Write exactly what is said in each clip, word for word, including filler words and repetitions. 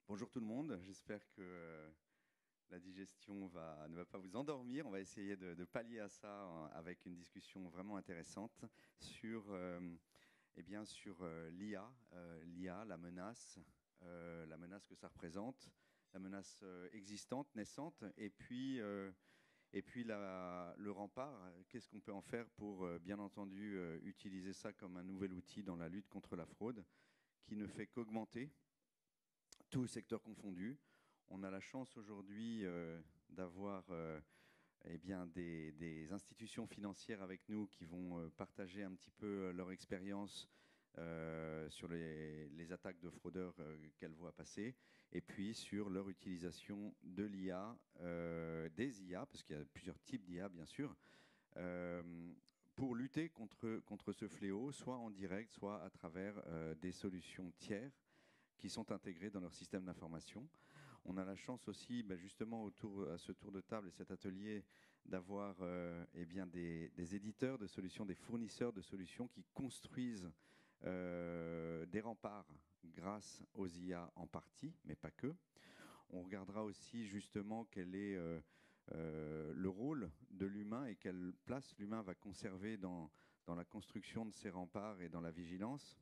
Bonjour tout le monde, j'espère que euh, la digestion va, ne va pas vous endormir. On va essayer de, de pallier à ça euh, avec une discussion vraiment intéressante sur, euh, eh bien, sur euh, l'I A, euh, l'I A, la menace, euh, la menace que ça représente, la menace euh, existante, naissante, et puis, euh, et puis la- le rempart. Qu'est-ce qu'on peut en faire pour, euh, bien entendu, euh, utiliser ça comme un nouvel outil dans la lutte contre la fraude, qui ne fait qu'augmenter tous secteurs confondus. On a la chance aujourd'hui euh, d'avoir euh, eh bien, des, des institutions financières avec nous qui vont euh, partager un petit peu euh, leur expérience euh, sur les, les attaques de fraudeurs euh, qu'elles voient passer, et puis sur leur utilisation de l'I A, euh, des I A, parce qu'il y a plusieurs types d'I A bien sûr, euh, pour lutter contre, contre ce fléau, soit en direct, soit à travers euh, des solutions tiers qui sont intégrés dans leur système d'information. On a la chance aussi, ben justement, autour à ce tour de table et cet atelier, d'avoir euh, eh bien des, des éditeurs de solutions, des fournisseurs de solutions qui construisent euh, des remparts grâce aux I A en partie, mais pas que. On regardera aussi justement quel est euh, euh, le rôle de l'humain et quelle place l'humain va conserver dans, dans la construction de ces remparts et dans la vigilance.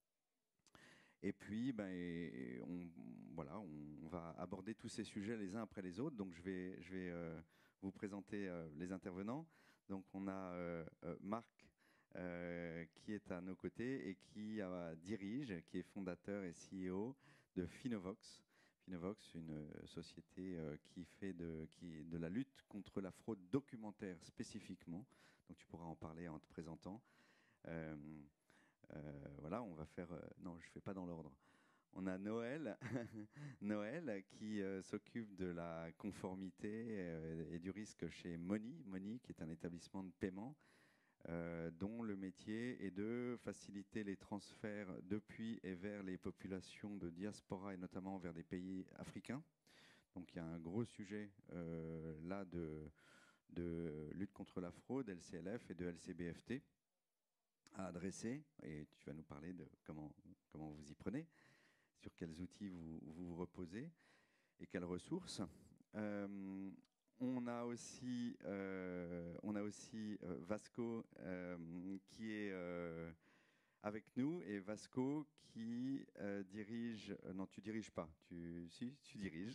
Et puis, ben, et on, voilà, on va aborder tous ces sujets les uns après les autres. Donc, je vais, je vais euh, vous présenter euh, les intervenants. Donc, on a euh, euh, Marc euh, qui est à nos côtés et qui euh, dirige, qui est fondateur et C E O de Finovox. Finovox, une société euh, qui fait de, qui, de la lutte contre la fraude documentaire spécifiquement. Donc, tu pourras en parler en te présentant. Euh, euh, voilà, on va faire. Euh, non, je ne fais pas dans l'ordre. On a Noël, Noël qui euh, s'occupe de la conformité euh, et du risque chez Moni, Moni qui est un établissement de paiement euh, dont le métier est de faciliter les transferts depuis et vers les populations de diaspora et notamment vers des pays africains. Donc il y a un gros sujet euh, là de, de lutte contre la fraude, L C L F et de L C B F T à adresser, et tu vas nous parler de comment, comment vous y prenez, sur quels outils vous vous, vous reposez et quelles ressources. Euh, on a aussi, euh, on a aussi euh, Vasco euh, qui est euh, avec nous, et Vasco qui euh, dirige, euh, non tu diriges pas, tu, si, tu diriges,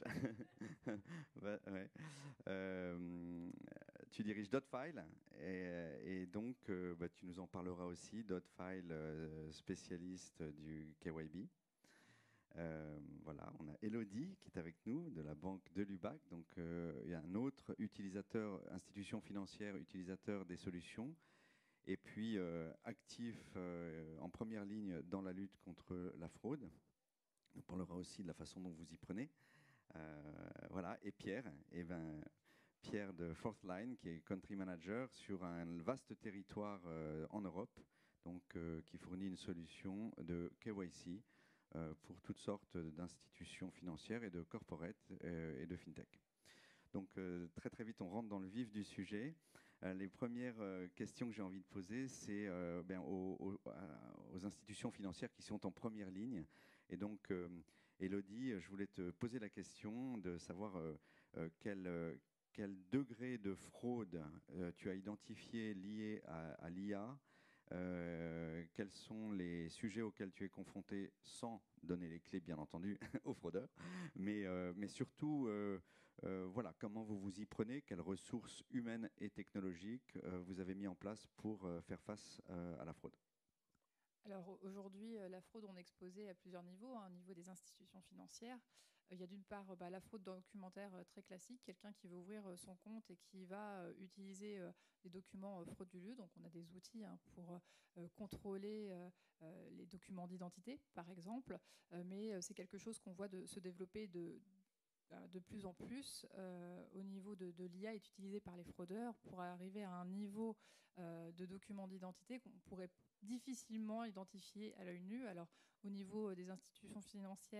Va, ouais. Euh, tu diriges Dotfile et, et donc euh, bah, tu nous en parleras aussi. Dotfile, euh, spécialiste du K Y B. Euh, voilà, on a Elodie qui est avec nous de la banque de l'U B A C. Donc euh, il y a un autre utilisateur, institution financière, utilisateur des solutions, et puis euh, actif euh, en première ligne dans la lutte contre la fraude. On parlera aussi de la façon dont vous y prenez. Euh, voilà, et Pierre, et ben, Pierre de Fourth Line, qui est country manager sur un vaste territoire euh, en Europe, donc euh, qui fournit une solution de K Y C euh, pour toutes sortes d'institutions financières et de corporate euh, et de fintech. Donc euh, très très vite, on rentre dans le vif du sujet. Euh, les premières euh, questions que j'ai envie de poser, c'est euh, ben, aux, aux, aux institutions financières qui sont en première ligne. Et donc, euh, Elodie, je voulais te poser la question de savoir euh, euh, quel, euh, quel degré de fraude euh, tu as identifié lié à, à l'I A, euh, quels sont les sujets auxquels tu es confronté sans donner les clés, bien entendu, aux fraudeurs, mais, euh, mais surtout, euh, euh, voilà, comment vous vous y prenez, quelles ressources humaines et technologiques euh, vous avez mis en place pour euh, faire face euh, à la fraude. Alors aujourd'hui, euh, la fraude, on est exposé à plusieurs niveaux. Hein. Au niveau des institutions financières, euh, il y a d'une part euh, bah, la fraude documentaire euh, très classique, quelqu'un qui veut ouvrir euh, son compte et qui va euh, utiliser euh, des documents euh, frauduleux. Donc on a des outils hein, pour euh, contrôler euh, euh, les documents d'identité, par exemple. Euh, mais euh, c'est quelque chose qu'on voit de, se développer de, euh, de plus en plus euh, au niveau de, de l'I A est utilisé par les fraudeurs pour arriver à un niveau euh, de documents d'identité qu'on pourrait difficilement identifier à l'œil nu. Alors, au niveau des institutions financières,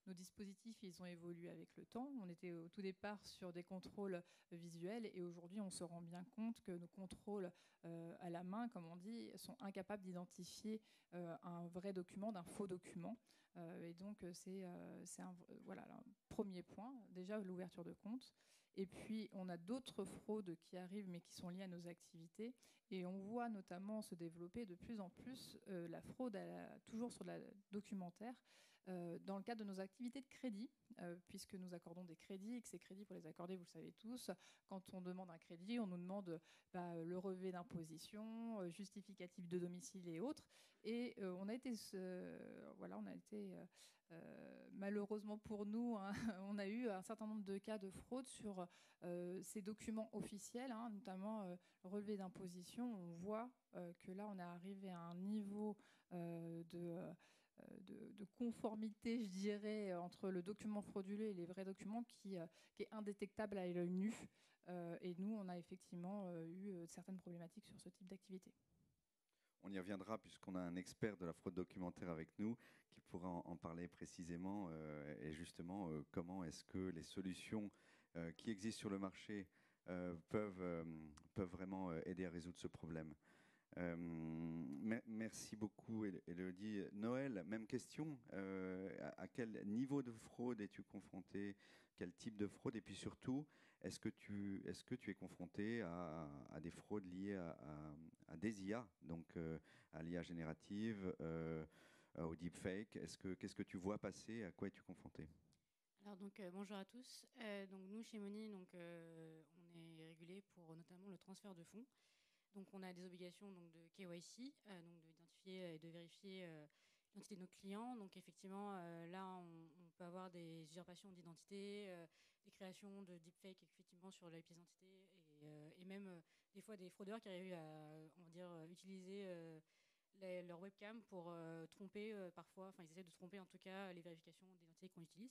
nos dispositifs, ils ont évolué avec le temps. On était au tout départ sur des contrôles visuels et aujourd'hui, on se rend bien compte que nos contrôles euh, à la main, comme on dit, sont incapables d'identifier euh, un vrai document d'un faux document. Euh, et donc, c'est euh, un, voilà, un premier point, déjà l'ouverture de compte. Et puis, on a d'autres fraudes qui arrivent, mais qui sont liées à nos activités. Et on voit notamment se développer de plus en plus euh, la fraude, à la, toujours sur la documentaire, euh, dans le cadre de nos activités de crédit, euh, puisque nous accordons des crédits, et que ces crédits, pour les accorder, vous le savez tous, quand on demande un crédit, on nous demande bah, le relevé d'imposition, euh, justificatif de domicile et autres. Et euh, on a été, euh, voilà, on a été euh, euh, malheureusement pour nous, hein, on a eu un certain nombre de cas de fraude sur euh, ces documents officiels, hein, notamment euh, relevé d'imposition. On voit euh, que là, on est arrivé à un niveau euh, de, euh, de, de conformité, je dirais, entre le document frauduleux et les vrais documents qui, euh, qui est indétectable à l'œil nu. Euh, et nous, on a effectivement euh, eu euh, certaines problématiques sur ce type d'activité. On y reviendra puisqu'on a un expert de la fraude documentaire avec nous qui pourra en, en parler précisément euh, et justement euh, comment est-ce que les solutions euh, qui existent sur le marché euh, peuvent, euh, peuvent vraiment euh, aider à résoudre ce problème. Euh, mer merci beaucoup, Élodie. Noël, même question. Euh, à, à quel niveau de fraude es-tu confronté? Quel type de fraude? Et puis surtout, est-ce que tu, est-ce que tu es confronté à, à des fraudes liées à, à, à des I A, donc euh, à l'I A générative, euh, au deepfake? Est-ce que, qu'est-ce que tu vois passer? À quoi es-tu confronté? Alors donc euh, bonjour à tous. Euh, donc nous chez Money, donc euh, on est régulé pour notamment le transfert de fonds. Donc on a des obligations donc de K Y C, euh, donc d'identifier et de vérifier euh, l'identité de nos clients. Donc effectivement euh, là on, on peut avoir des usurpations d'identité, euh, des créations de deepfake effectivement sur les pièces d'identité et, euh, et même euh, des fois des fraudeurs qui arrivent à on va dire utiliser euh, les, leur webcam pour euh, tromper euh, parfois, enfin ils essaient de tromper en tout cas les vérifications d'identité qu'on utilise.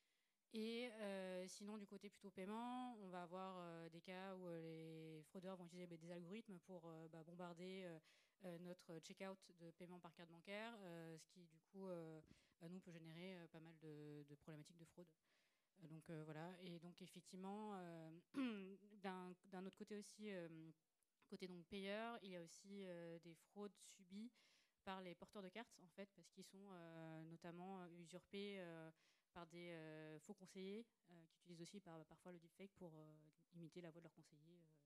Et euh, sinon, du côté plutôt paiement, on va avoir euh, des cas où euh, les fraudeurs vont utiliser bah, des algorithmes pour euh, bah, bombarder euh, euh, notre check-out de paiement par carte bancaire, euh, ce qui, du coup, euh, bah, nous, peut générer euh, pas mal de, de problématiques de fraude. Euh, donc, euh, voilà. Et donc, effectivement, euh, d'un autre côté aussi, euh, côté donc payeur, il y a aussi euh, des fraudes subies par les porteurs de cartes, en fait, parce qu'ils sont euh, notamment usurpés euh, par des euh, faux conseillers euh, qui utilisent aussi par, parfois le deepfake pour euh, imiter la voix de leur conseiller euh, bancaire.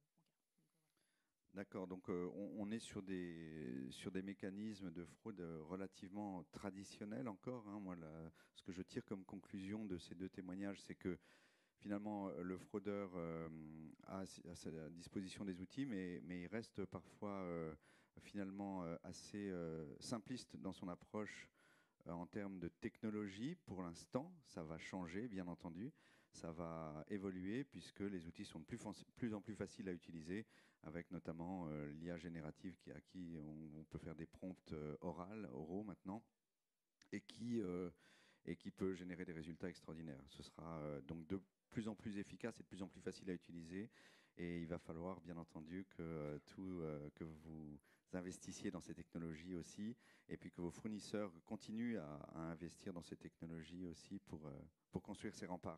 D'accord, donc euh, on, on est sur des, sur des mécanismes de fraude relativement traditionnels encore. Hein. Moi, la, ce que je tire comme conclusion de ces deux témoignages, c'est que finalement, le fraudeur euh, a à sa disposition des outils, mais, mais il reste parfois euh, finalement euh, assez euh, simpliste dans son approche euh, en termes de technologie. Pour l'instant, ça va changer, bien entendu. Ça va évoluer puisque les outils sont de plus, plus en plus faciles à utiliser, avec notamment euh, l'I A générative qui, à qui on, on peut faire des prompts euh, orales, oraux maintenant, et qui, euh, et qui peut générer des résultats extraordinaires. Ce sera euh, donc de plus en plus efficace et de plus en plus facile à utiliser. Et il va falloir, bien entendu, que, euh, tout, euh, que vous investissiez dans ces technologies aussi, et puis que vos fournisseurs continuent à, à investir dans ces technologies aussi pour, euh, pour construire ces remparts.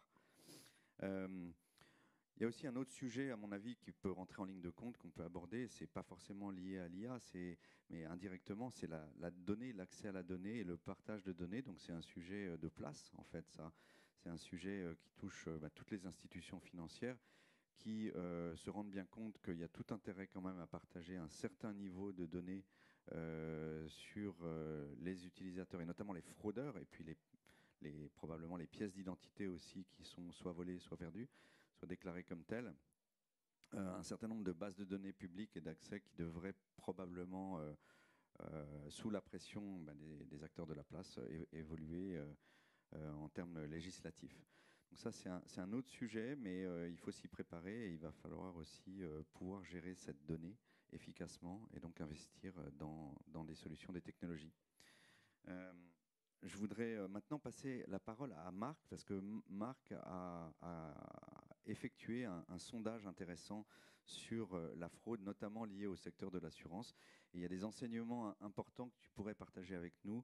Euh, il y a aussi un autre sujet, à mon avis, qui peut rentrer en ligne de compte, qu'on peut aborder. C'est pas forcément lié à l'I A, mais indirectement, c'est la, la donnée, l'accès à la donnée et le partage de données. Donc c'est un sujet de place, en fait, ça. C'est un sujet qui touche bah, toutes les institutions financières qui euh, se rendent bien compte qu'il y a tout intérêt quand même à partager un certain niveau de données euh, sur euh, les utilisateurs, et notamment les fraudeurs, et puis les, les, probablement les pièces d'identité aussi qui sont soit volées, soit perdues, soit déclarées comme telles. Euh, un certain nombre de bases de données publiques et d'accès qui devraient probablement, euh, euh, sous la pression ben, des, des acteurs de la place, é évoluer euh, euh, en termes législatifs. Donc ça, c'est un, un autre sujet, mais euh, il faut s'y préparer et il va falloir aussi euh, pouvoir gérer cette donnée efficacement et donc investir dans, dans des solutions, des technologies. Euh, je voudrais maintenant passer la parole à Marc, parce que Marc a, a effectué un, un sondage intéressant sur la fraude, notamment liée au secteur de l'assurance. Il y a des enseignements importants que tu pourrais partager avec nous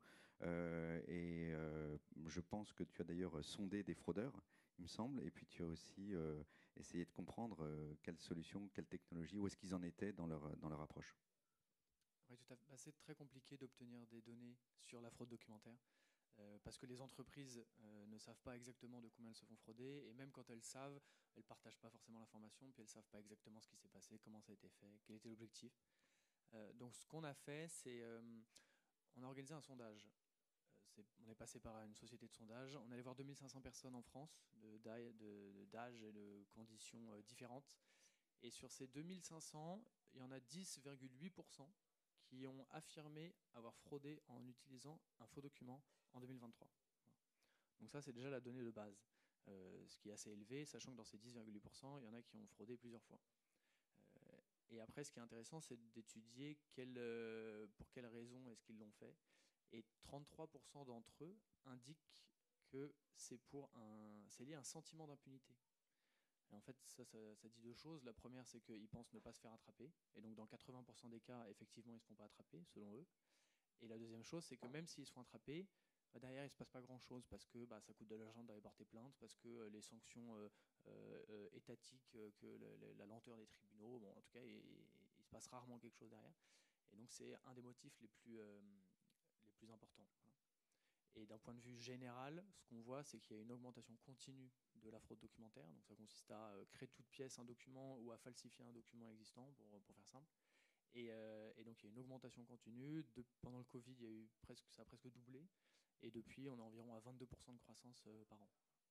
Euh, et euh, je pense que tu as d'ailleurs sondé des fraudeurs, il me semble, et puis tu as aussi euh, essayé de comprendre euh, quelles solutions, quelles technologies, où est-ce qu'ils en étaient dans leur, dans leur approche. Oui, tout à fait. Bah, c'est très compliqué d'obtenir des données sur la fraude documentaire. Euh, parce que les entreprises euh, ne savent pas exactement de combien elles se font frauder, et même quand elles savent, elles ne partagent pas forcément l'information, puis elles ne savent pas exactement ce qui s'est passé, comment ça a été fait, quel était l'objectif. Euh, donc ce qu'on a fait, c'est euh, on a organisé un sondage. Euh, c'est, on est passé par une société de sondage, on allait voir deux mille cinq cents personnes en France, de, d'âge, de, d'âge et de conditions euh, différentes, et sur ces deux mille cinq cents, il y en a dix virgule huit pour cent qui ont affirmé avoir fraudé en utilisant un faux document en deux mille vingt-trois. Donc ça, c'est déjà la donnée de base, euh, ce qui est assez élevé, sachant que dans ces dix virgule huit pour cent, il y en a qui ont fraudé plusieurs fois. Euh, et après, ce qui est intéressant, c'est d'étudier quelle, euh, pour quelles raisons est-ce qu'ils l'ont fait. Et trente-trois pour cent d'entre eux indiquent que c'est, pour un, c'est lié à un sentiment d'impunité. Et en fait, ça, ça, ça dit deux choses. La première, c'est qu'ils pensent ne pas se faire attraper. Et donc, dans quatre-vingts pour cent des cas, effectivement, ils ne se font pas attraper, selon eux. Et la deuxième chose, c'est que même s'ils se font attraper, bah, derrière, il ne se passe pas grand-chose parce que bah, ça coûte de l'argent d'aller porter plainte, parce que euh, les sanctions euh, euh, étatiques, euh, que la, la, la lenteur des tribunaux, bon, en tout cas, il, il se passe rarement quelque chose derrière. Et donc, c'est un des motifs les plus, euh, les plus importants. Voilà. Et d'un point de vue général, ce qu'on voit, c'est qu'il y a une augmentation continue de la fraude documentaire. Donc ça consiste à euh, créer toute pièce un document ou à falsifier un document existant, pour, pour faire simple. Et, euh, et donc il y a une augmentation continue. De, pendant le Covid, il y a eu presque, ça a presque doublé. Et depuis, on est environ à vingt-deux pour cent de croissance euh, par an.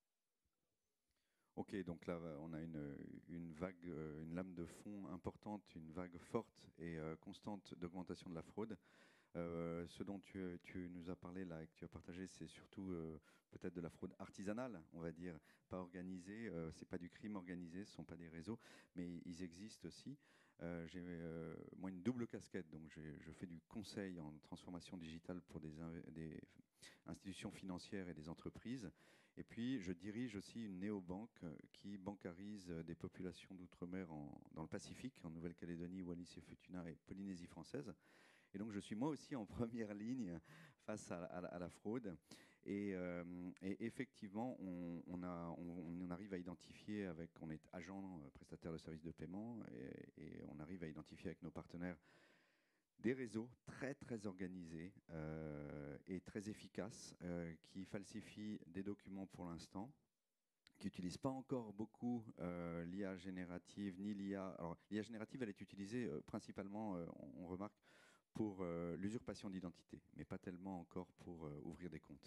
Ok, donc là, on a une, une vague, une lame de fond importante, une vague forte et euh, constante d'augmentation de la fraude. Euh, ce dont tu, tu nous as parlé là et que tu as partagé, c'est surtout euh, peut-être de la fraude artisanale, on va dire, pas organisée. Euh, c'est pas du crime organisé, ce sont pas des réseaux, mais ils existent aussi. Euh, j'ai euh, moi une double casquette, donc je fais du conseil en transformation digitale pour des, des institutions financières et des entreprises. Et puis, je dirige aussi une néobanque qui bancarise des populations d'outre-mer dans le Pacifique, en Nouvelle-Calédonie, Wallis et Futuna et Polynésie française. Et donc, je suis moi aussi en première ligne face à, à, à la fraude. Et, euh, et effectivement, on, on, a, on, on arrive à identifier, avec, on est agent euh, prestataire de services de paiement, et, et on arrive à identifier avec nos partenaires des réseaux très très organisés euh, et très efficaces euh, qui falsifient des documents pour l'instant, qui n'utilisent pas encore beaucoup euh, l'I A générative ni l'I A. Alors l'I A générative, elle est utilisée euh, principalement, euh, on, on remarque, pour euh, l'usurpation d'identité, mais pas tellement encore pour euh, ouvrir des comptes.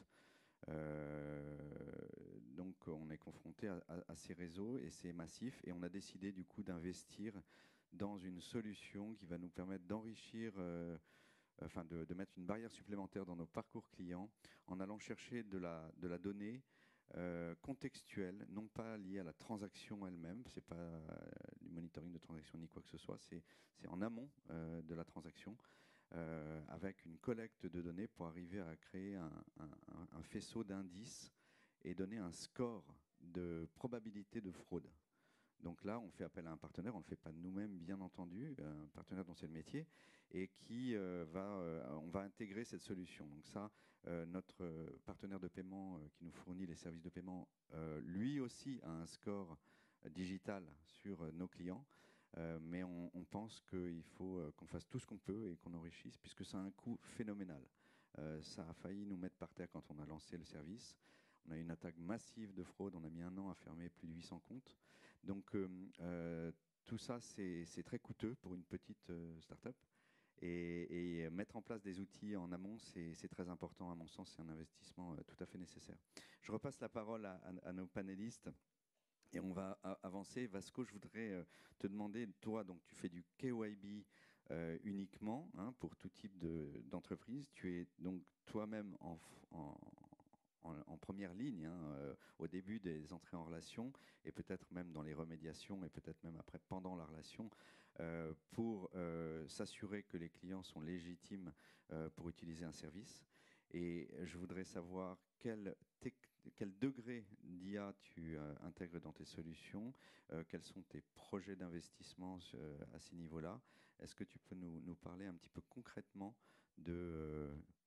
Euh, donc on est confronté à, à, à ces réseaux et c'est massif, et on a décidé du coup d'investir dans une solution qui va nous permettre d'enrichir, euh, enfin de, de mettre une barrière supplémentaire dans nos parcours clients en allant chercher de la, de la donnée euh, contextuelle, non pas liée à la transaction elle-même, c'est pas euh, du monitoring de transaction ni quoi que ce soit, c'est, c'est en amont euh, de la transaction, euh, avec une collecte de données pour arriver à créer un, un, un faisceau d'indices et donner un score de probabilité de fraude. Donc là, on fait appel à un partenaire, on ne le fait pas nous-mêmes, bien entendu, un partenaire dont c'est le métier, et qui euh, va, euh, on va intégrer cette solution. Donc ça, euh, notre partenaire de paiement euh, qui nous fournit les services de paiement, euh, lui aussi a un score euh, digital sur euh, nos clients, euh, mais on, on pense qu'il faut euh, qu'on fasse tout ce qu'on peut et qu'on enrichisse, puisque ça a un coût phénoménal. Euh, ça a failli nous mettre par terre quand on a lancé le service. On a eu une attaque massive de fraude, on a mis un an à fermer plus de huit cents comptes. Donc euh, euh, tout ça, c'est, c'est très coûteux pour une petite euh, start-up. Et, et mettre en place des outils en amont, c'est, c'est très important. À mon sens, c'est un investissement euh, tout à fait nécessaire. Je repasse la parole à, à, à nos panélistes et on va a, avancer. Vasco, je voudrais euh, te demander, toi, donc tu fais du K Y B euh, uniquement hein, pour tout type de, d'entreprise. Tu es donc toi-même en, en En, en première ligne, hein, euh, au début des entrées en relation, et peut-être même dans les remédiations, et peut-être même après pendant la relation, euh, pour euh, s'assurer que les clients sont légitimes euh, pour utiliser un service. Et je voudrais savoir quel, quel degré d'I A tu euh, intègres dans tes solutions, euh, quels sont tes projets d'investissement euh, à ces niveaux-là. Est-ce que tu peux nous, nous parler un petit peu concrètement de... Euh,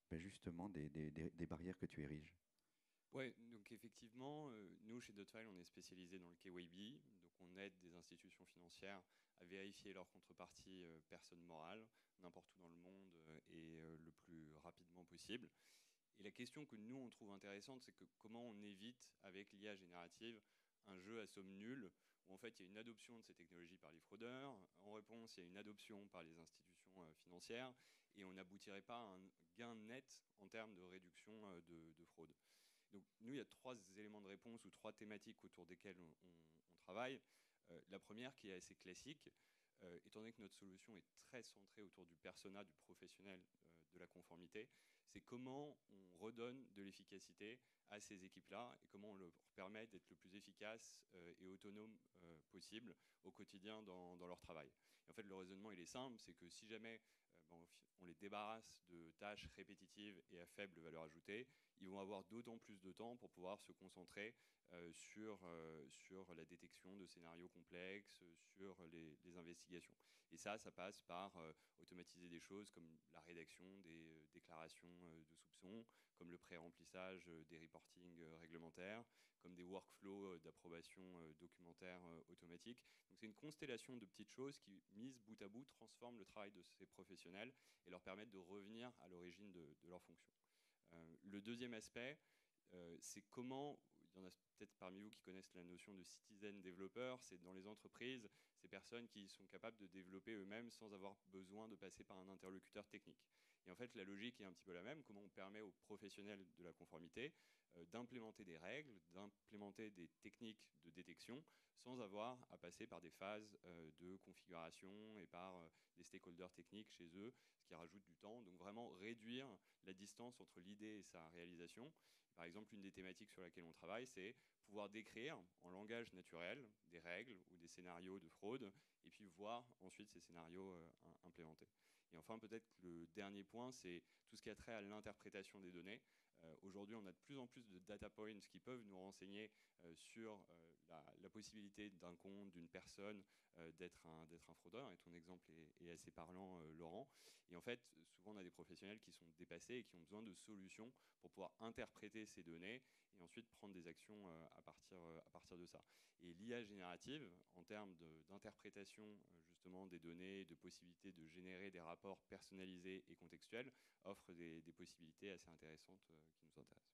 ben justement des, des, des, des barrières que tu ériges. Oui, donc effectivement, euh, nous chez Dotfile, on est spécialisé dans le K Y B, donc on aide des institutions financières à vérifier leur contrepartie euh, personne morale, n'importe où dans le monde euh, et euh, le plus rapidement possible. Et la question que nous on trouve intéressante, c'est que comment on évite avec l'I A générative un jeu à somme nulle, où en fait il y a une adoption de ces technologies par les fraudeurs, en réponse il y a une adoption par les institutions euh, financières, et on n'aboutirait pas à un gain net en termes de réduction euh, de, de fraude. Donc nous, il y a trois éléments de réponse ou trois thématiques autour desquelles on, on, on travaille. Euh, la première, qui est assez classique, euh, étant donné que notre solution est très centrée autour du persona, du professionnel euh, de la conformité, c'est comment on redonne de l'efficacité à ces équipes-là et comment on leur permet d'être le plus efficace euh, et autonome euh, possible au quotidien dans, dans leur travail. Et en fait, le raisonnement, il est simple, c'est que si jamais euh, ben, on les débarrasse de tâches répétitives et à faible valeur ajoutée, ils vont avoir d'autant plus de temps pour pouvoir se concentrer euh, sur, euh, sur la détection de scénarios complexes, sur les, les investigations. Et ça, ça passe par euh, automatiser des choses comme la rédaction des euh, déclarations euh, de soupçons, comme le pré-remplissage euh, des reportings euh, réglementaires, comme des workflows euh, d'approbation euh, documentaire euh, automatique. Donc c'est une constellation de petites choses qui, mises bout à bout, transforment le travail de ces professionnels et leur permettent de revenir à l'origine de, de leur fonction. Euh, le deuxième aspect, euh, c'est comment, il y en a peut-être parmi vous qui connaissent la notion de citizen developer, c'est dans les entreprises, ces personnes qui sont capables de développer eux-mêmes sans avoir besoin de passer par un interlocuteur technique. Et en fait, la logique est un petit peu la même, comment on permet aux professionnels de la conformité euh, d'implémenter des règles, d'implémenter des techniques de détection sans avoir à passer par des phases euh, de configuration et par euh, des stakeholders techniques chez eux, ce qui rajoute du temps. Donc vraiment réduire la distance entre l'idée et sa réalisation. Par exemple, une des thématiques sur laquelle on travaille, c'est pouvoir décrire en langage naturel des règles ou des scénarios de fraude et puis voir ensuite ces scénarios euh, implémentés. Et enfin, peut-être que le dernier point, c'est tout ce qui a trait à l'interprétation des données. Euh, Aujourd'hui, on a de plus en plus de data points qui peuvent nous renseigner euh, sur euh, la, la possibilité d'un compte, d'une personne, euh, d'être un, d'être un fraudeur. Et ton exemple est, est assez parlant, euh, Laurent. Et en fait, souvent, on a des professionnels qui sont dépassés et qui ont besoin de solutions pour pouvoir interpréter ces données et ensuite prendre des actions euh, à, partir, euh, à partir de ça. Et l'I A générative, en termes de, d'interprétation euh, justement des données, de possibilités de générer des rapports personnalisés et contextuels, offre des, des possibilités assez intéressantes euh, qui nous intéressent.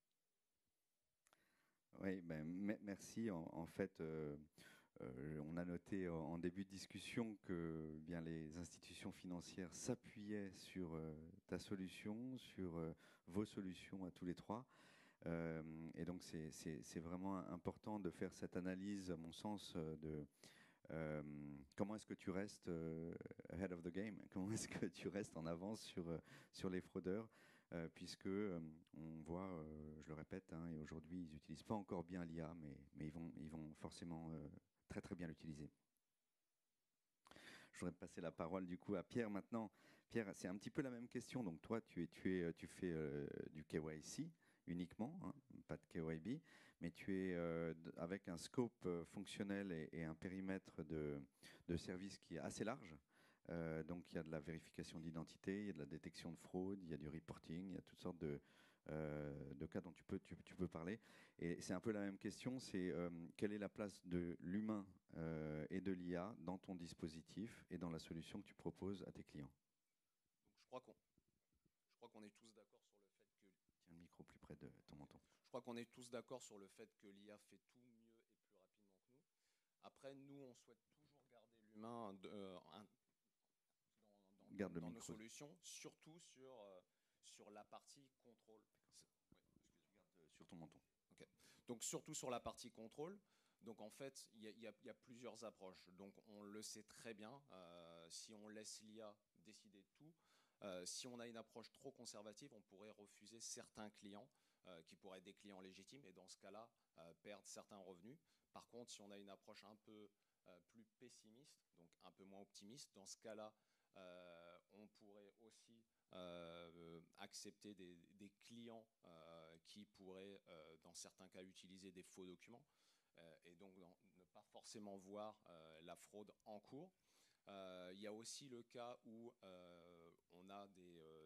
Oui, ben, merci. En, en fait, euh, euh, on a noté en, en début de discussion que bien, les institutions financières s'appuyaient sur euh, ta solution, sur euh, vos solutions à tous les trois. Euh, et donc, c'est, c'est, c'est vraiment important de faire cette analyse, à mon sens, de euh, comment est-ce que tu restes euh, ahead of the game, comment est-ce que tu restes en avance sur, euh, sur les fraudeurs, euh, puisque euh, on voit, euh, je le répète, hein, et aujourd'hui, ils n'utilisent pas encore bien l'I A, mais, mais ils, vont, ils vont forcément euh, très très bien l'utiliser. Je voudrais passer la parole du coup à Pierre maintenant. Pierre, c'est un petit peu la même question. Donc toi, tu, es, tu, es, tu fais euh, du K Y C uniquement, hein, pas de K Y B, mais tu es euh, avec un scope euh, fonctionnel et, et un périmètre de, de service qui est assez large. Euh, donc il y a de la vérification d'identité, il y a de la détection de fraude, il y a du reporting, il y a toutes sortes de, euh, de cas dont tu peux, tu, tu peux parler. Et c'est un peu la même question, c'est euh, quelle est la place de l'humain euh, et de l'I A dans ton dispositif et dans la solution que tu proposes à tes clients? Donc, je crois qu'on je crois qu'on est tous d'accord sur le fait que... Tiens le micro plus près de ton menton. Je crois qu'on est tous d'accord sur le fait que l'I A fait tout mieux et plus rapidement que nous. Après, nous, on souhaite toujours garder l'humain euh, dans, dans, Garde dans, le dans nos micro. solutions, surtout sur, euh, sur la partie contrôle. Ouais, sur ton menton. Okay. Donc surtout sur la partie contrôle. Donc en fait, il y, y, y a plusieurs approches. Donc on le sait très bien, euh, si on laisse l'I A décider de tout, euh, si on a une approche trop conservative, on pourrait refuser certains clients euh, qui pourraient être des clients légitimes et dans ce cas-là, euh, perdre certains revenus. Par contre, si on a une approche un peu euh, plus pessimiste, donc un peu moins optimiste, dans ce cas-là, euh, on pourrait aussi euh, accepter des, des clients euh, qui pourraient, euh, dans certains cas, utiliser des faux documents euh, et donc dans, ne pas forcément voir euh, la fraude en cours. Euh, il y a aussi le cas où euh, on a des, euh,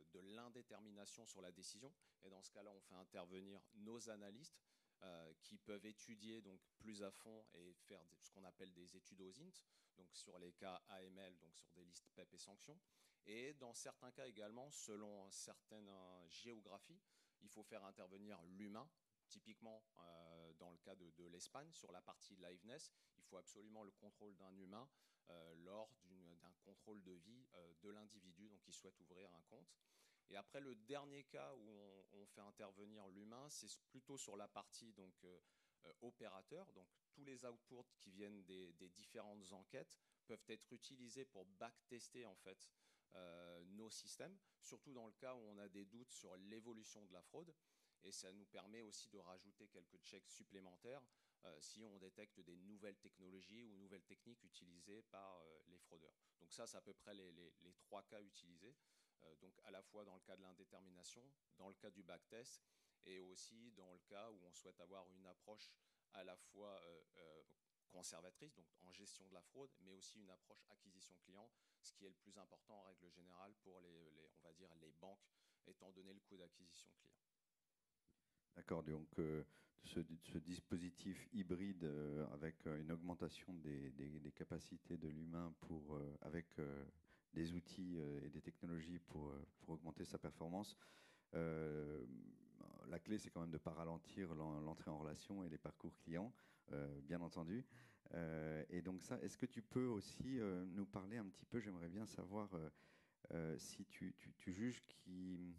de l'indétermination sur la décision. Et dans ce cas-là, on fait intervenir nos analystes euh, qui peuvent étudier donc plus à fond et faire des, ce qu'on appelle des études O S I N T, donc sur les cas A M L, donc sur des listes P E P et sanctions. Et dans certains cas également, selon certaines euh, géographies, il faut faire intervenir l'humain. Typiquement, euh, dans le cas de, de l'Espagne, sur la partie liveness, il faut absolument le contrôle d'un humain euh, lors d'un contrôle de vie euh, de l'individu, donc qui souhaite ouvrir un compte. Et après, le dernier cas où on, on fait intervenir l'humain, c'est plutôt sur la partie donc, euh, euh, opérateur. Donc, tous les outputs qui viennent des, des différentes enquêtes peuvent être utilisés pour backtester en fait, euh, nos systèmes, surtout dans le cas où on a des doutes sur l'évolution de la fraude. Et ça nous permet aussi de rajouter quelques checks supplémentaires euh, si on détecte des nouvelles technologies ou nouvelles techniques utilisées par euh, les fraudeurs. Donc ça, c'est à peu près les, les, les trois cas utilisés. Euh, donc à la fois dans le cas de l'indétermination, dans le cas du backtest, et aussi dans le cas où on souhaite avoir une approche à la fois euh, euh, conservatrice, donc en gestion de la fraude, mais aussi une approche acquisition client, ce qui est le plus important en règle générale pour les, les on va dire, les banques, étant donné le coût d'acquisition client. D'accord, donc euh, ce, ce dispositif hybride euh, avec euh, une augmentation des, des, des capacités de l'humain pour euh, avec euh, des outils euh, et des technologies pour, euh, pour augmenter sa performance. Euh, la clé, c'est quand même de ne pas ralentir l'entrée en relation et les parcours clients, euh, bien entendu. Euh, et donc ça, est-ce que tu peux aussi euh, nous parler un petit peu, j'aimerais bien savoir euh, euh, si tu, tu, tu juges qu'il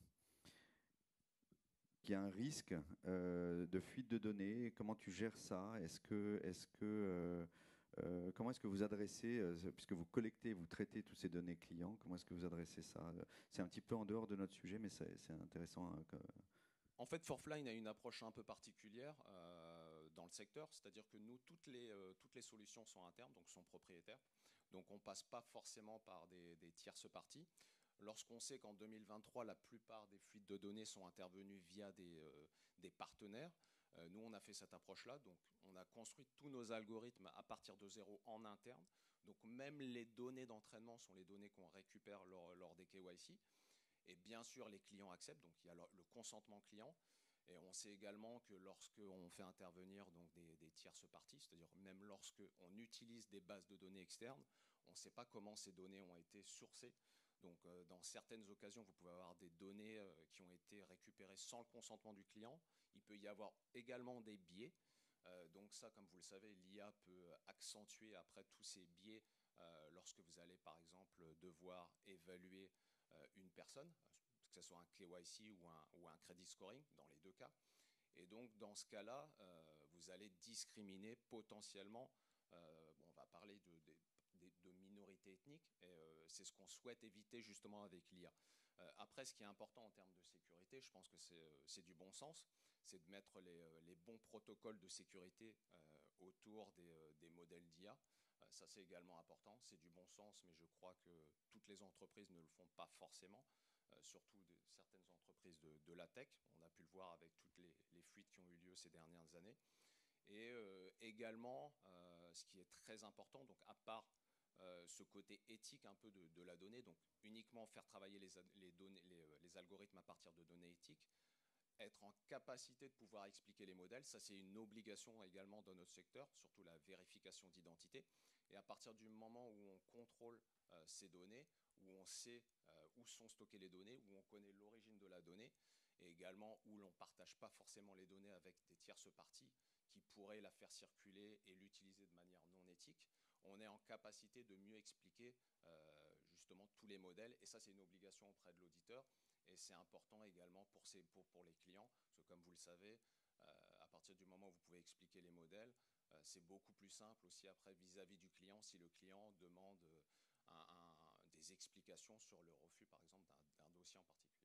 qu'il y a un risque euh, de fuite de données, comment tu gères ça? Est-ce que, est-ce que, euh, euh, comment est-ce que vous adressez, euh, puisque vous collectez, vous traitez toutes ces données clients, comment est-ce que vous adressez ça? C'est un petit peu en dehors de notre sujet, mais c'est, c'est intéressant. Hein, que... En fait, Forfline a une approche un peu particulière euh, dans le secteur, c'est-à-dire que nous, toutes les, euh, toutes les solutions sont internes, donc sont propriétaires. Donc on ne passe pas forcément par des, des tierces parties. Lorsqu'on sait qu'en deux mille vingt-trois, la plupart des fuites de données sont intervenues via des, euh, des partenaires, euh, nous, on a fait cette approche-là. Donc, on a construit tous nos algorithmes à partir de zéro en interne. Donc, même les données d'entraînement sont les données qu'on récupère lors, lors des K Y C. Et bien sûr, les clients acceptent. Donc, il y a le, le consentement client. Et on sait également que lorsqu'on fait intervenir donc, des, des tierces parties, c'est-à-dire même lorsqu'on utilise des bases de données externes, on ne sait pas comment ces données ont été sourcées. Donc, euh, dans certaines occasions, vous pouvez avoir des données euh, qui ont été récupérées sans le consentement du client. Il peut y avoir également des biais. Euh, donc ça, comme vous le savez, l'I A peut accentuer après tous ces biais euh, lorsque vous allez, par exemple, devoir évaluer euh, une personne, que ce soit un K Y C ou un, ou un credit scoring, dans les deux cas. Et donc, dans ce cas-là, euh, vous allez discriminer potentiellement, euh, bon, on va parler de, de de minorités ethniques, et euh, c'est ce qu'on souhaite éviter justement avec l'I A. Euh, après, ce qui est important en termes de sécurité, je pense que c'est euh, du bon sens, c'est de mettre les, euh, les bons protocoles de sécurité euh, autour des, euh, des modèles d'I A. Euh, ça, c'est également important, c'est du bon sens, mais je crois que toutes les entreprises ne le font pas forcément, euh, surtout de, certaines entreprises de, de la tech. On a pu le voir avec toutes les, les fuites qui ont eu lieu ces dernières années. Et euh, également, euh, ce qui est très important, donc à part Euh, ce côté éthique un peu de, de la donnée, donc uniquement faire travailler les, les, données, les, les algorithmes à partir de données éthiques, être en capacité de pouvoir expliquer les modèles, ça c'est une obligation également dans notre secteur, surtout la vérification d'identité. Et à partir du moment où on contrôle euh, ces données, où on sait euh, où sont stockées les données, où on connaît l'origine de la donnée, et également où l'on ne partage pas forcément les données avec des tierces parties qui pourraient la faire circuler et l'utiliser de manière non éthique, on est en capacité de mieux expliquer euh, justement tous les modèles. Et ça, c'est une obligation auprès de l'auditeur. Et c'est important également pour, ces, pour, pour les clients. Parce que comme vous le savez, euh, à partir du moment où vous pouvez expliquer les modèles, euh, c'est beaucoup plus simple aussi après vis-à-vis du client si le client demande un, un, des explications sur le refus, par exemple, d'un dossier en particulier.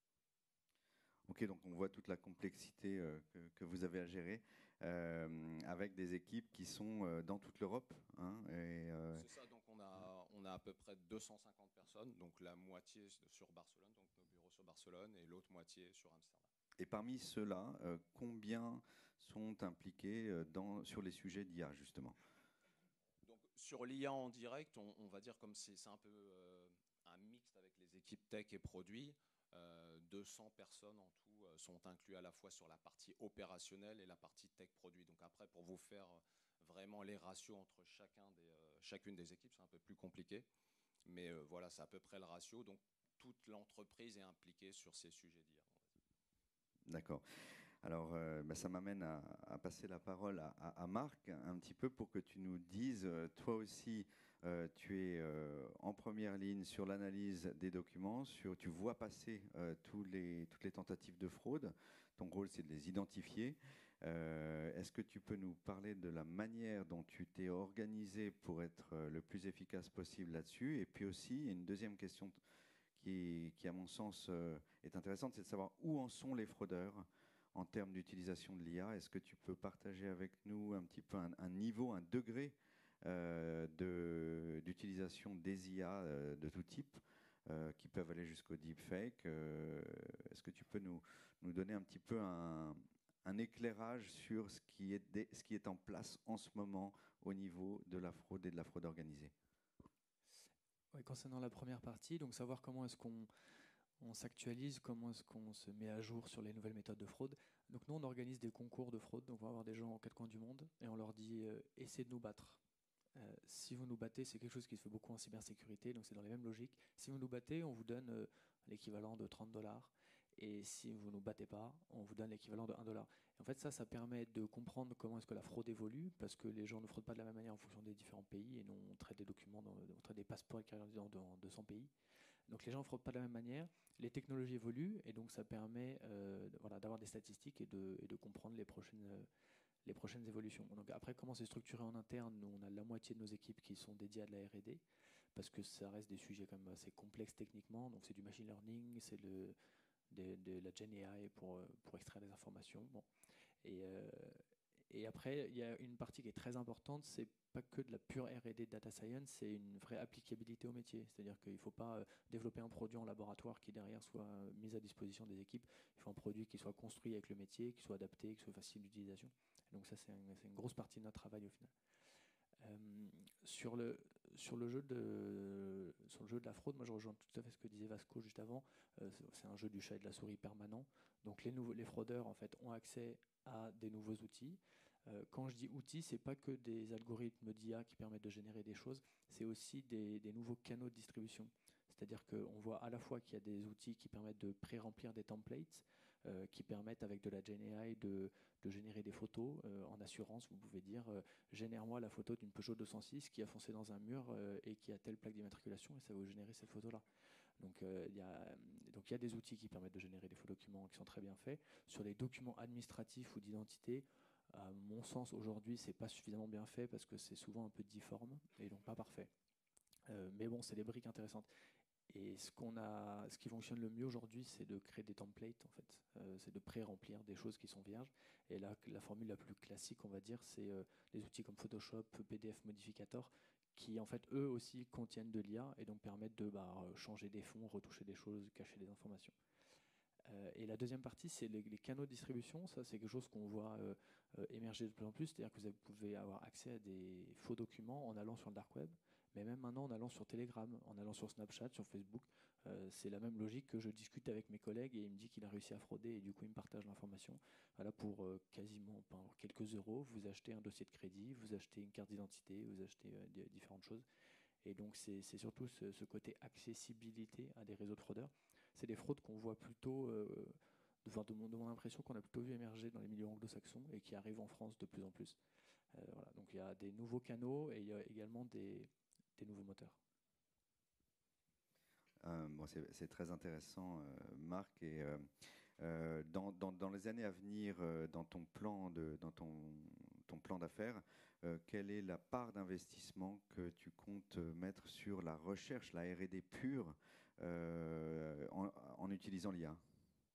Ok, donc on voit toute la complexité euh, que, que vous avez à gérer euh, avec des équipes qui sont euh, dans toute l'Europe. Hein, euh... C'est ça, donc on a, on a à peu près deux cent cinquante personnes, donc la moitié sur Barcelone, donc nos bureaux sur Barcelone, et l'autre moitié sur Amsterdam. Et parmi ceux-là, euh, combien sont impliqués euh, dans, sur les sujets d'I A, justement? Donc sur l'I A en direct, on, on va dire comme c'est un peu euh, un mixte avec les équipes tech et produits, Euh, deux cents personnes en tout euh, sont inclus à la fois sur la partie opérationnelle et la partie tech produit. Donc après, pour vous faire vraiment les ratios entre chacun des, euh, chacune des équipes, c'est un peu plus compliqué. Mais euh, voilà, c'est à peu près le ratio. Donc toute l'entreprise est impliquée sur ces sujets d'I A. D'accord. Alors, euh, bah, ça m'amène à, à passer la parole à, à, à Marc un petit peu pour que tu nous dises, euh, toi aussi, euh, tu es euh, en première ligne sur l'analyse des documents, sur, tu vois passer euh, tous les, toutes les tentatives de fraude. Ton rôle, c'est de les identifier. Euh, est-ce que tu peux nous parler de la manière dont tu t'es organisé pour être euh, le plus efficace possible là-dessus? Et puis aussi, une deuxième question qui, qui à mon sens, euh, est intéressante, c'est de savoir où en sont les fraudeurs en termes d'utilisation de l'I A. Est-ce que tu peux partager avec nous un petit peu un, un niveau, un degré euh, de, d'utilisation des I A euh, de tout type euh, qui peuvent aller jusqu'au deepfake? euh, Est-ce que tu peux nous, nous donner un petit peu un, un éclairage sur ce qui, est des, ce qui est en place en ce moment au niveau de la fraude et de la fraude organisée? Oui, concernant la première partie, donc savoir comment est-ce qu'on on s'actualise, comment est-ce qu'on se met à jour sur les nouvelles méthodes de fraude. Donc nous, on organise des concours de fraude, donc on va avoir des gens aux quatre coins du monde, et on leur dit euh, « essayez de nous battre ». Euh, si vous nous battez, c'est quelque chose qui se fait beaucoup en cybersécurité, donc c'est dans les mêmes logiques. Si vous nous battez, on vous donne euh, l'équivalent de trente dollars. Et si vous ne nous battez pas, on vous donne l'équivalent de un dollar. En fait, ça, ça permet de comprendre comment est-ce que la fraude évolue, parce que les gens ne fraudent pas de la même manière en fonction des différents pays, et nous, on traite des documents, dans, on traite des passeports dans, dans deux cents pays. Donc les gens ne fraudent pas de la même manière, les technologies évoluent, et donc ça permet euh, voilà, d'avoir des statistiques et de, et de comprendre les prochaines, euh, les prochaines évolutions. Donc après, comment c'est structuré en interne? Nous, on a la moitié de nos équipes qui sont dédiées à de la R et D, parce que ça reste des sujets quand même assez complexes techniquement, donc c'est du machine learning, c'est le... De, de la Gen A I pour, pour extraire des informations. Bon. Et, euh, et après, il y a une partie qui est très importante, c'est pas que de la pure R et D de data science, c'est une vraie applicabilité au métier. C'est-à-dire qu'il ne faut pas développer un produit en laboratoire qui derrière soit mis à disposition des équipes. Il faut un produit qui soit construit avec le métier, qui soit adapté, qui soit facile d'utilisation. Donc ça, c'est un, une grosse partie de notre travail au final. Euh, sur, le, sur, le jeu de, sur le jeu de la fraude, moi je rejoins tout à fait ce que disait Vasco juste avant. Euh, c'est un jeu du chat et de la souris permanent. Donc les, nouveaux, les fraudeurs en fait, ont accès à des nouveaux outils. Euh, quand je dis outils, c'est pas que des algorithmes d'I A qui permettent de générer des choses, c'est aussi des, des nouveaux canaux de distribution. C'est-à-dire qu'on voit à la fois qu'il y a des outils qui permettent de pré-remplir des templates, euh, qui permettent avec de la Gen A I de, de générer des photos. Euh, en assurance, vous pouvez dire euh, génère-moi la photo d'une Peugeot deux cent six qui a foncé dans un mur euh, et qui a telle plaque d'immatriculation, et ça va vous générer cette photo-là. Donc il euh, y, y a des outils qui permettent de générer des faux documents qui sont très bien faits. Sur les documents administratifs ou d'identité, à mon sens, aujourd'hui, c'est pas suffisamment bien fait parce que c'est souvent un peu difforme et donc pas parfait. Euh, mais bon, c'est des briques intéressantes. Et ce, qu'on a, ce qui fonctionne le mieux aujourd'hui, c'est de créer des templates, en fait. Euh, c'est de pré-remplir des choses qui sont vierges. Et là, la formule la plus classique, on va dire, c'est euh, des outils comme Photoshop, P D F Modificator, qui, en fait, eux aussi contiennent de l'I A et donc permettent de bah, changer des fonds, retoucher des choses, cacher des informations. Euh, et la deuxième partie, c'est les, les canaux de distribution. Ça, c'est quelque chose qu'on voit euh, euh, émerger de plus en plus. C'est-à-dire que vous pouvez avoir accès à des faux documents en allant sur le dark web, mais même maintenant en allant sur Telegram, en allant sur Snapchat, sur Facebook. Euh, c'est la même logique que je discute avec mes collègues et il me dit qu'il a réussi à frauder et du coup il me partage l'information. Voilà, pour euh, quasiment pour quelques euros, vous achetez un dossier de crédit, vous achetez une carte d'identité, vous achetez euh, des, différentes choses. Et donc c'est, c'est surtout ce, ce côté accessibilité à des réseaux de fraudeurs. C'est des fraudes qu'on voit plutôt, euh, de, de, mon, de mon impression, qu'on a plutôt vu émerger dans les milieux anglo-saxons et qui arrivent en France de plus en plus. Euh, voilà. Donc il y a des nouveaux canaux et il y a également des, des nouveaux moteurs. Euh, bon, c'est, c'est très intéressant, euh, Marc. Et euh, euh, dans, dans, dans les années à venir, euh, dans ton plan de, dans ton, ton plan d'affaires, euh, quelle est la part d'investissement que tu comptes mettre sur la recherche, la R et D pure, euh, en, en utilisant l'I A?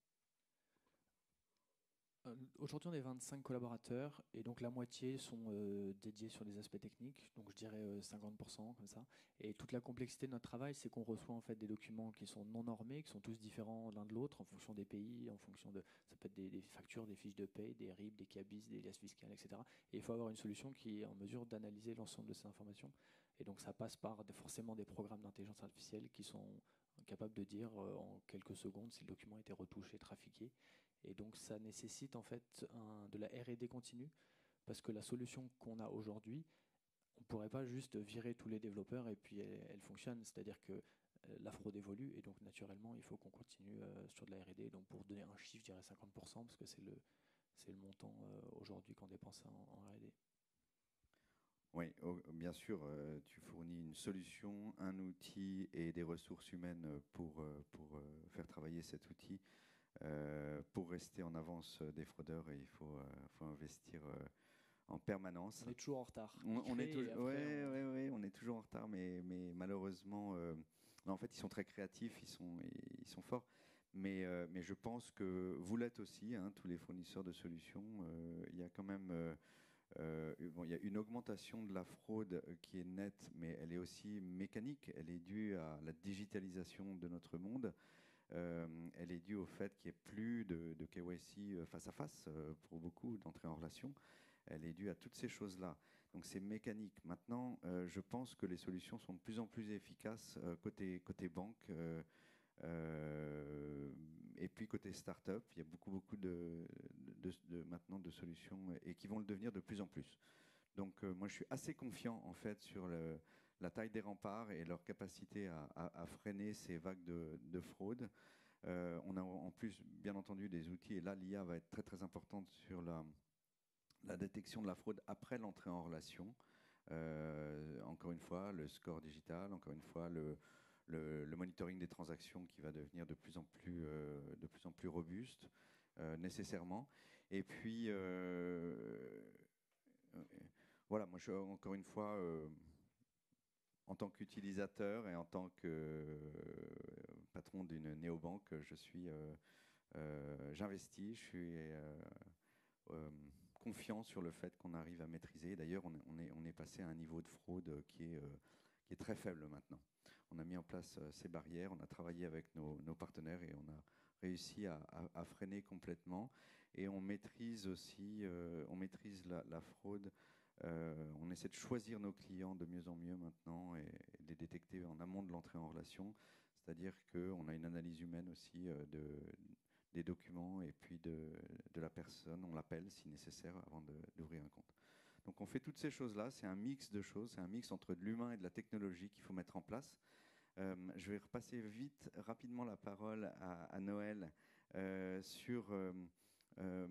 Aujourd'hui, on est vingt-cinq collaborateurs et donc la moitié sont euh, dédiés sur les aspects techniques, donc je dirais euh, cinquante pour cent comme ça. Et toute la complexité de notre travail, c'est qu'on reçoit en fait des documents qui sont non normés, qui sont tous différents l'un de l'autre en fonction des pays, en fonction de, ça peut être des, des factures, des fiches de paye, des R I B, des cabis, des liasses fiscales, et cetera. Et il faut avoir une solution qui est en mesure d'analyser l'ensemble de ces informations. Et donc ça passe par de, forcément des programmes d'intelligence artificielle qui sont capables de dire euh, en quelques secondes si le document a été retouché, trafiqué. Et donc ça nécessite en fait un, de la R et D continue, parce que la solution qu'on a aujourd'hui, on ne pourrait pas juste virer tous les développeurs et puis elle, elle fonctionne. C'est-à-dire que euh, la fraude évolue et donc naturellement il faut qu'on continue euh, sur de la R et D. Donc pour donner un chiffre, je dirais cinquante pour cent, parce que c'est le, c'est le montant euh, aujourd'hui qu'on dépense en, en R et D. Oui, oh, bien sûr, euh, tu fournis une solution, un outil et des ressources humaines pour, euh, pour euh, faire travailler cet outil. Euh, pour rester en avance des fraudeurs, il faut, euh, faut investir euh, en permanence. On est toujours en retard. On, on est toujours, ouais, on... ouais, ouais, on est toujours en retard, mais, mais malheureusement, euh, non, en fait, ils sont très créatifs, ils sont, ils sont forts. Mais, euh, mais je pense que vous l'êtes aussi, hein, tous les fournisseurs de solutions. Euh, il y a quand même euh, euh, bon, il y a une augmentation de la fraude qui est nette, mais elle est aussi mécanique. Elle est due à la digitalisation de notre monde. Euh, elle est due au fait qu'il n'y ait plus de, de K Y C face à face euh, pour beaucoup d'entrées en relation. Elle est due à toutes ces choses-là. Donc c'est mécanique. Maintenant, euh, je pense que les solutions sont de plus en plus efficaces euh, côté, côté banque euh, euh, et puis côté start-up. Il y a beaucoup, beaucoup de, de, de, maintenant de solutions et qui vont le devenir de plus en plus. Donc euh, moi, je suis assez confiant en fait sur le, la taille des remparts et leur capacité à, à, à freiner ces vagues de, de fraude. Euh, on a en plus, bien entendu, des outils, et là, l'I A va être très, très importante sur la, la détection de la fraude après l'entrée en relation. Euh, encore une fois, le score digital, encore une fois, le, le, le monitoring des transactions qui va devenir de plus en plus, euh, de plus, en plus robuste, euh, nécessairement. Et puis, euh, voilà, moi, je, encore une fois, euh, en tant qu'utilisateur et en tant que euh, patron d'une néobanque, je suis, euh, euh, j'investis, je suis euh, euh, confiant sur le fait qu'on arrive à maîtriser. D'ailleurs, on, on, est, on est passé à un niveau de fraude qui est, euh, qui est très faible maintenant. On a mis en place euh, ces barrières, on a travaillé avec nos, nos partenaires et on a réussi à, à, à freiner complètement. Et on maîtrise aussi, euh, on maîtrise la, la fraude. Euh, on essaie de choisir nos clients de mieux en mieux maintenant et, et de les détecter en amont de l'entrée en relation. C'est-à-dire qu'on a une analyse humaine aussi euh, de, des documents et puis de, de la personne. On l'appelle si nécessaire avant d'ouvrir un compte. Donc on fait toutes ces choses-là. C'est un mix de choses. C'est un mix entre de l'humain et de la technologie qu'il faut mettre en place. Euh, je vais repasser vite, rapidement la parole à, à Noël euh, sur... Euh, euh,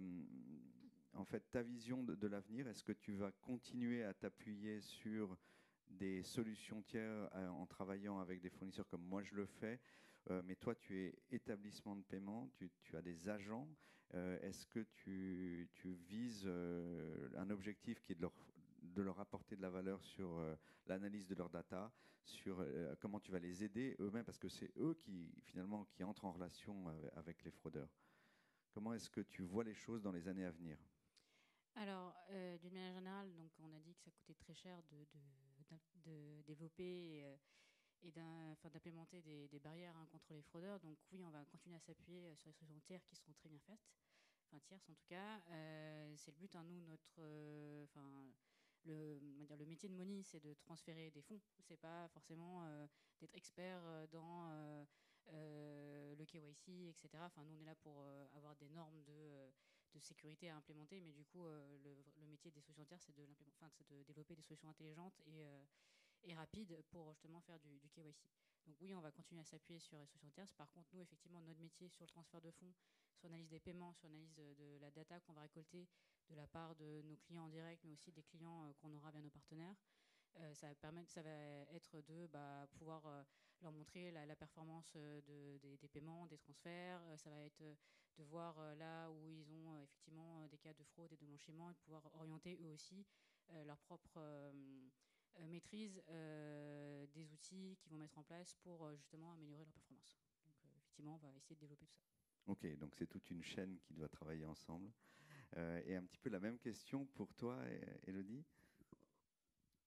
en fait, ta vision de, de l'avenir. Est-ce que tu vas continuer à t'appuyer sur des solutions tiers euh, en travaillant avec des fournisseurs comme moi je le fais, euh, mais toi tu es établissement de paiement, tu, tu as des agents. Euh, est-ce que tu, tu vises euh, un objectif qui est de leur, de leur apporter de la valeur sur euh, l'analyse de leurs data, sur euh, comment tu vas les aider eux-mêmes, parce que c'est eux qui finalement qui entrent en relation avec, avec les fraudeurs. Comment est-ce que tu vois les choses dans les années à venir ? Alors, euh, d'une manière générale, donc, on a dit que ça coûtait très cher de, de, de développer et, et d'implémenter des, des barrières hein, contre les fraudeurs. Donc oui, on va continuer à s'appuyer sur les solutions tiers qui sont très bien faites, enfin tierces en tout cas. Euh, c'est le but, hein, nous, notre, euh, le, on va dire, le métier de Money, c'est de transférer des fonds. C'est pas forcément euh, d'être expert dans euh, euh, le K Y C, et cetera. Enfin, nous, on est là pour euh, avoir des normes de euh, de sécurité à implémenter, mais du coup, euh, le, le métier des solutions tiers, c'est de, enfin, de développer des solutions intelligentes et, euh, et rapides pour justement faire du, du K Y C. Donc oui, on va continuer à s'appuyer sur les solutions tiers. Par contre, nous, effectivement, notre métier sur le transfert de fonds, sur l'analyse des paiements, sur l'analyse de, de la data qu'on va récolter de la part de nos clients en direct, mais aussi des clients euh, qu'on aura via nos partenaires, euh, ça, va permettre, ça va être de bah, pouvoir euh, leur montrer la, la performance euh, de, des, des paiements, des transferts. Euh, ça va être euh, de voir euh, là où ils ont euh, effectivement euh, des cas de fraude et de blanchiment et de pouvoir orienter eux aussi euh, leur propre euh, euh, maîtrise euh, des outils qu'ils vont mettre en place pour euh, justement améliorer leur performance. Donc euh, effectivement, on va essayer de développer tout ça. Ok, donc c'est toute une chaîne qui doit travailler ensemble. Euh, et un petit peu la même question pour toi, Élodie ?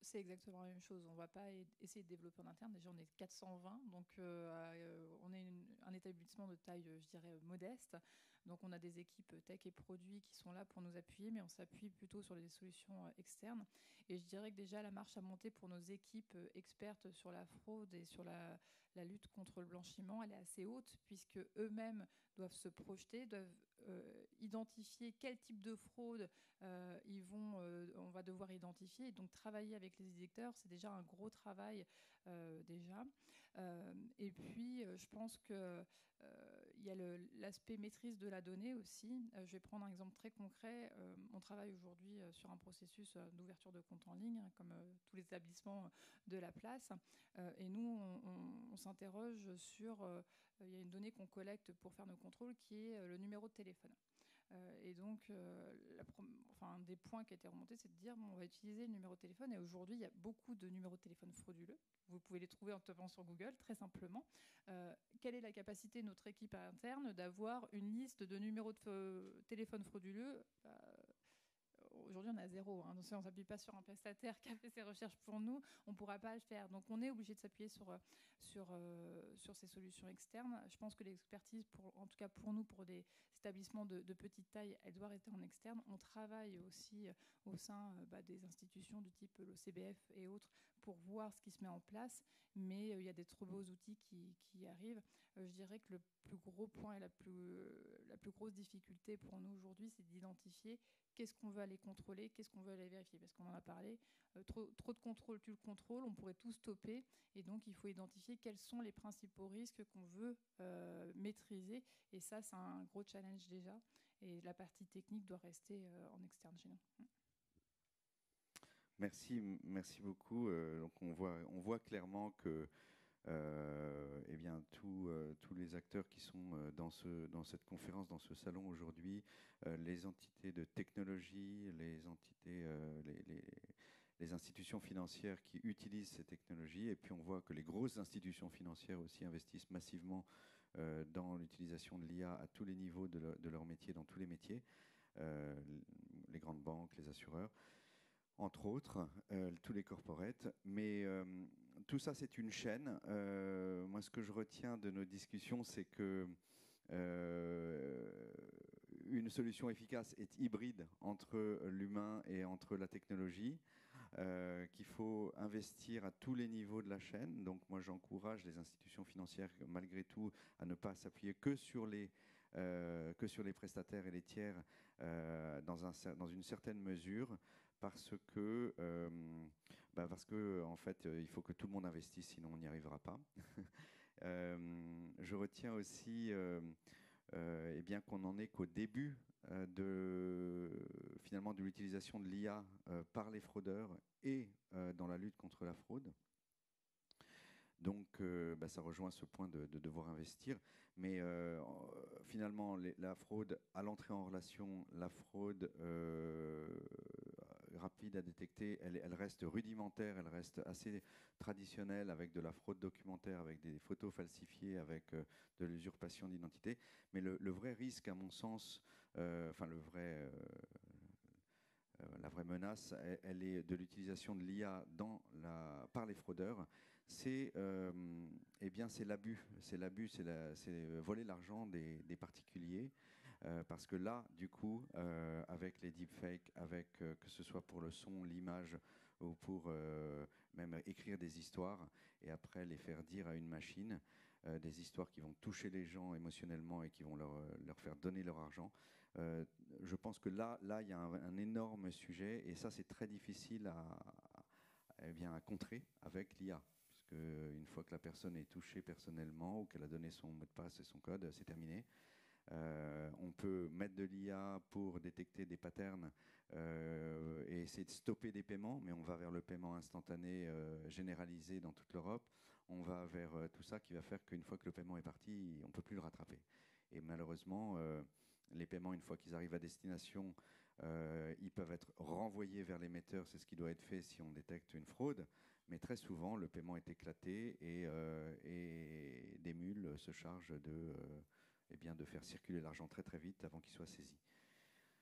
c'est exactement la même chose. On ne va pas essayer de développer en interne. Déjà, on est quatre cent vingt, donc euh, on est une, un établissement de taille, je dirais, modeste. Donc, on a des équipes tech et produits qui sont là pour nous appuyer, mais on s'appuie plutôt sur les solutions externes. Et je dirais que déjà, la marche à monter pour nos équipes expertes sur la fraude et sur la, la lutte contre le blanchiment, elle est assez haute, puisque eux-mêmes doivent se projeter, doivent euh, identifier quel type de fraude euh, ils vont, euh, on va devoir identifier. Et donc, travailler avec les éditeurs, c'est déjà un gros travail euh, déjà. Euh, et puis, euh, je pense que euh, il y a l'aspect maîtrise de la donnée aussi. Euh, je vais prendre un exemple très concret. Euh, on travaille aujourd'hui euh, sur un processus euh, d'ouverture de compte en ligne, hein, comme euh, tous les établissements de la place. Euh, et nous, on, on, on s'interroge sur... Euh, il y a une donnée qu'on collecte pour faire nos contrôles qui est euh, le numéro de téléphone. Euh, et donc, euh, la enfin, un des points qui a été remonté, c'est de dire bon, on va utiliser le numéro de téléphone. Et aujourd'hui, il y a beaucoup de numéros de téléphone frauduleux. Vous pouvez les trouver en tapant sur Google, très simplement. Euh, quelle est la capacité de notre équipe interne d'avoir une liste de numéros de téléphone frauduleux? bah, Aujourd'hui, on a zéro. Hein. Donc, si on ne s'appuie pas sur un prestataire qui a fait ces recherches pour nous, on ne pourra pas le faire. Donc, on est obligé de s'appuyer sur, sur, euh, sur ces solutions externes. Je pense que l'expertise, pour, en tout cas pour nous, pour des établissements de, de petite taille, elle doit rester en externe. On travaille aussi au sein euh, bah, des institutions du type l'O C B F et autres pour voir ce qui se met en place. Mais euh, il y a des trop beaux outils qui, qui arrivent. Euh, je dirais que le plus gros point et la plus, euh, la plus grosse difficulté pour nous aujourd'hui, c'est d'identifier qu'est-ce qu'on veut aller contrôler, qu'est-ce qu'on veut aller vérifier, parce qu'on en a parlé, euh, trop, trop de contrôle, tu le contrôles, on pourrait tout stopper, et donc il faut identifier quels sont les principaux risques qu'on veut euh, maîtriser, et ça c'est un gros challenge déjà, et la partie technique doit rester euh, en externe chez nous. Merci, merci beaucoup. Euh, donc on voit, on voit clairement que Euh, eh bien, tout, euh, tous les acteurs qui sont euh, dans, ce, dans cette conférence, dans ce salon aujourd'hui, euh, les entités de technologie, les entités, euh, les, les, les institutions financières qui utilisent ces technologies, et puis on voit que les grosses institutions financières aussi investissent massivement euh, dans l'utilisation de l'I A à tous les niveaux de, le, de leur métier, dans tous les métiers, euh, les grandes banques, les assureurs, entre autres, euh, tous les corporates, mais euh, tout ça, c'est une chaîne. Euh, moi, ce que je retiens de nos discussions, c'est que euh, une solution efficace est hybride entre l'humain et entre la technologie, euh, qu'il faut investir à tous les niveaux de la chaîne. Donc, moi, j'encourage les institutions financières, malgré tout, à ne pas s'appuyer que sur les euh, que sur les prestataires et les tiers euh, dans, un, dans une certaine mesure, parce que, euh, bah parce que en fait, euh, il faut que tout le monde investisse, sinon on n'y arrivera pas. euh, je retiens aussi, euh, euh, eh bien, qu'on n'en est qu'au début euh, de finalement de l'utilisation de l'I A euh, par les fraudeurs et euh, dans la lutte contre la fraude. Donc, euh, bah, ça rejoint ce point de, de devoir investir. Mais euh, finalement, les, la fraude à l'entrée en relation, la fraude euh, rapide à détecter, elle, elle reste rudimentaire, elle reste assez traditionnelle, avec de la fraude documentaire, avec des photos falsifiées, avec euh, de l'usurpation d'identité. Mais le, le vrai risque, à mon sens, euh, enfin le vrai... Euh, Euh, la vraie menace, elle, elle est de l'utilisation de l'I A dans la, par les fraudeurs. C'est euh, eh bien, c'est l'abus. C'est l'abus, c'est la, voler l'argent des, des particuliers. Euh, parce que là, du coup, euh, avec les deepfakes, avec, euh, que ce soit pour le son, l'image, ou pour euh, même écrire des histoires, et après les faire dire à une machine, euh, des histoires qui vont toucher les gens émotionnellement et qui vont leur, leur faire donner leur argent, Euh, je pense que là, là, il y a un, un énorme sujet, et ça, c'est très difficile à, à, eh bien, à contrer avec l'I A. Parce qu'une fois que la personne est touchée personnellement ou qu'elle a donné son mot de passe et son code, c'est terminé. Euh, on peut mettre de l'I A pour détecter des patterns euh, et essayer de stopper des paiements, mais on va vers le paiement instantané euh, généralisé dans toute l'Europe. On va vers euh, tout ça qui va faire qu'une fois que le paiement est parti, on ne peut plus le rattraper. Et malheureusement, euh, les paiements, une fois qu'ils arrivent à destination, euh, ils peuvent être renvoyés vers l'émetteur. C'est ce qui doit être fait si on détecte une fraude. Mais très souvent, le paiement est éclaté et, euh, et des mules se chargent de, euh, eh bien, de faire circuler l'argent très très vite avant qu'il soit saisi.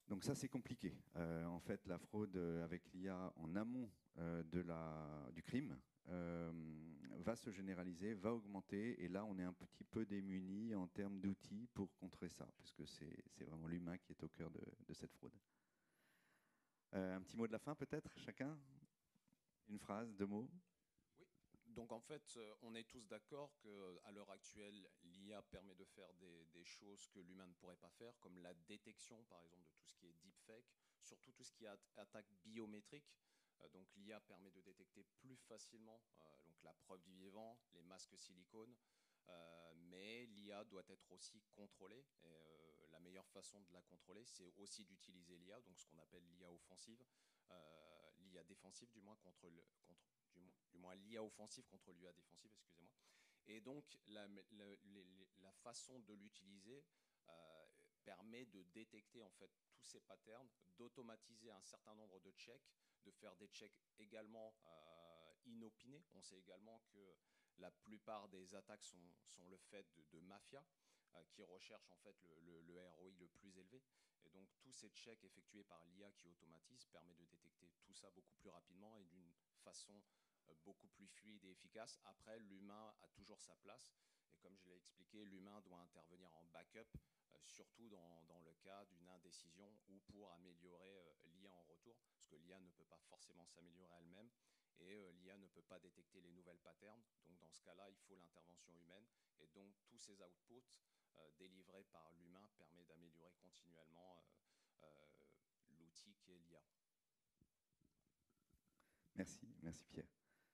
Donc ça, c'est compliqué. Euh, en fait, la fraude avec l'I A en amont euh, de la, du crime euh, va se généraliser, va augmenter, et là, on est un petit peu démunis en termes d'outils pour contrer ça, parce que c'est vraiment l'humain qui est au cœur de, de cette fraude. Euh, un petit mot de la fin, peut-être, chacun? Une phrase, deux mots? Oui. Donc en fait, on est tous d'accord qu'à l'heure actuelle, l'I A permet de faire des, des choses que l'humain ne pourrait pas faire, comme la détection, par exemple, de tout ce qui est deepfake, surtout tout ce qui est attaque biométrique. Euh, donc l'I A permet de détecter plus facilement euh, donc la preuve du vivant, les masques silicone, euh, mais l'I A doit être aussi contrôlée. Et, euh, la meilleure façon de la contrôler, c'est aussi d'utiliser l'I A, donc ce qu'on appelle l'I A offensive, euh, l'I A défensive du moins contre le, contre, du, moins, du moins l'I A offensive contre l'I A défensive, excusez-moi. Et donc la, la, les, la façon de l'utiliser euh, permet de détecter en fait tous ces patterns, d'automatiser un certain nombre de checks, de faire des checks également euh, inopinés. On sait également que la plupart des attaques sont, sont le fait de, de mafias euh, qui recherchent en fait le, le, le R O I le plus élevé. Et donc tous ces checks effectués par l'I A qui automatise permet de détecter tout ça beaucoup plus rapidement et d'une façon euh, beaucoup plus fluide et efficace. Après, l'humain a toujours sa place. Et comme je l'ai expliqué, l'humain doit intervenir en backup, euh, surtout dans, dans le cas d'une indécision ou pour améliorer euh, l'I A en retour, parce que l'I A ne peut pas forcément s'améliorer elle-même. Et euh, l'I A ne peut pas détecter les nouvelles patterns. Donc dans ce cas-là, il faut l'intervention humaine. Et donc tous ces outputs euh, délivrés par l'humain permettent d'améliorer continuellement euh, euh, l'outil qui est l'I A. Merci, merci Pierre.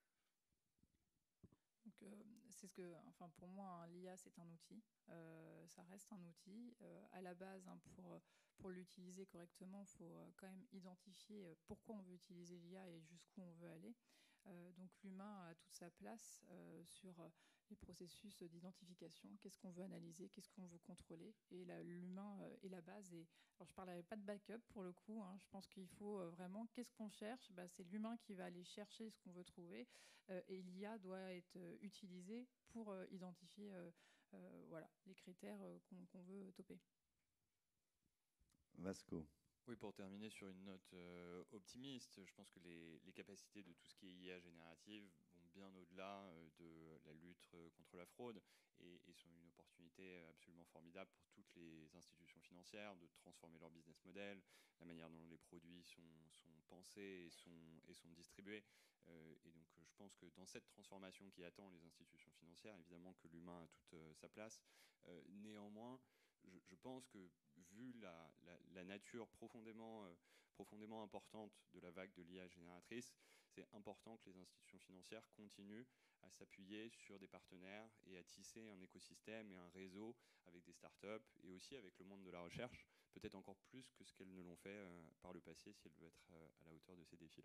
Donc, euh, c'est ce que, enfin, pour moi, hein, l'I A, c'est un outil. Euh, ça reste un outil. Euh, à la base, hein, pour, pour l'utiliser correctement, il faut euh, quand même identifier pourquoi on veut utiliser l'I A et jusqu'où on veut aller. Euh, donc, l'humain a toute sa place euh, sur les processus d'identification. Qu'est-ce qu'on veut analyser? Qu'est-ce qu'on veut contrôler? Et l'humain euh, est la base. Et, alors, je ne parlerai pas de backup pour le coup. Hein. Je pense qu'il faut euh, vraiment... Qu'est-ce qu'on cherche? Bah, c'est l'humain qui va aller chercher ce qu'on veut trouver. Euh, et l'I A doit être euh, utilisée pour euh, identifier euh, euh, voilà, les critères euh, qu'on qu'on veut toper. Vasco. Oui, pour terminer sur une note euh, optimiste, je pense que les, les capacités de tout ce qui est I A générative vont bien au-delà euh, de la lutte euh, contre la fraude et, et sont une opportunité absolument formidable pour toutes les institutions financières de transformer leur business model, la manière dont les produits sont, sont pensés et sont, et sont distribués. Euh, et donc, je pense que dans cette transformation qui attend les institutions financières, évidemment que l'humain a toute euh, sa place. Euh, néanmoins, je, je pense que vu la, la, la nature profondément, euh, profondément importante de la vague de l'I A génératrice, c'est important que les institutions financières continuent à s'appuyer sur des partenaires et à tisser un écosystème et un réseau avec des startups et aussi avec le monde de la recherche, peut-être encore plus que ce qu'elles ne l'ont fait euh, par le passé si elles veulent être euh, à la hauteur de ces défis-là.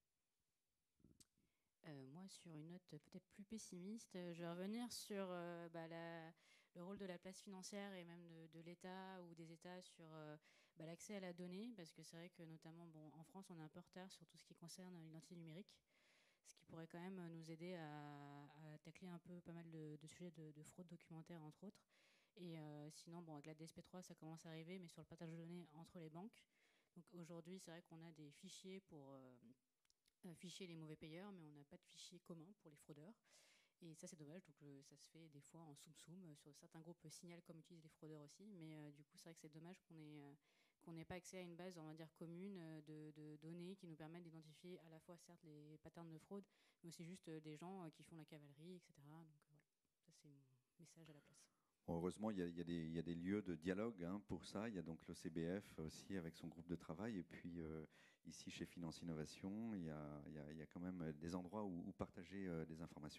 Euh, moi, sur une note peut-être plus pessimiste, je vais revenir sur euh, bah, la, le rôle de la place financière et même de, de l'État ou des États sur euh, bah, l'accès à la donnée, parce que c'est vrai que notamment bon, en France, on est un peu en retard sur tout ce qui concerne l'identité numérique, ce qui pourrait quand même nous aider à, à tacler un peu pas mal de, de sujets de, de fraude documentaire, entre autres. Et euh, sinon, bon, avec la D S P trois, ça commence à arriver, mais sur le partage de données entre les banques. Donc aujourd'hui, c'est vrai qu'on a des fichiers pour... Euh, fichier les mauvais payeurs, mais on n'a pas de fichier commun pour les fraudeurs. Et ça, c'est dommage. Donc, euh, ça se fait des fois en soum-soum. Euh, sur certains groupes signalent comme utilisent les fraudeurs aussi. Mais euh, du coup, c'est vrai que c'est dommage qu'on ait, euh, qu'on n'ait pas accès à une base, on va dire, commune euh, de, de données qui nous permettent d'identifier à la fois, certes, les patterns de fraude, mais aussi juste euh, des gens euh, qui font la cavalerie, et cetera. Donc, euh, voilà. Ça, c'est mon message à la place. Bon, heureusement, il y, a, il, y a des, il y a des lieux de dialogue hein, pour ça. Il y a donc l'O C B F aussi avec son groupe de travail. Et puis euh, ici, chez Finance Innovation, il y a, il y a, il y a quand même des endroits où, où partager euh, des informations.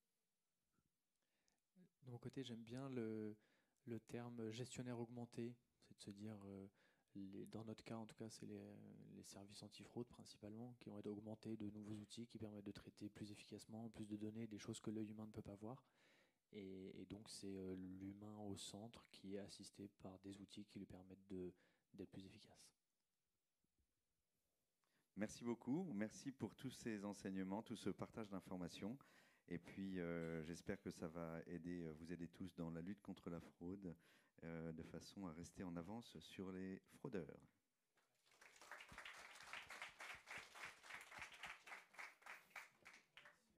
De mon côté, j'aime bien le, le terme gestionnaire augmenté. C'est de se dire, euh, les, dans notre cas, en tout cas, c'est les, les services anti-fraude principalement qui vont être augmentés de nouveaux outils qui permettent de traiter plus efficacement, plus de données, des choses que l'œil humain ne peut pas voir. Et, et donc, c'est euh, l'humain au centre qui est assisté par des outils qui lui permettent de, d'être plus efficace. Merci beaucoup. Merci pour tous ces enseignements, tout ce partage d'informations. Et puis, euh, j'espère que ça va aider, vous aider tous dans la lutte contre la fraude, euh, de façon à rester en avance sur les fraudeurs.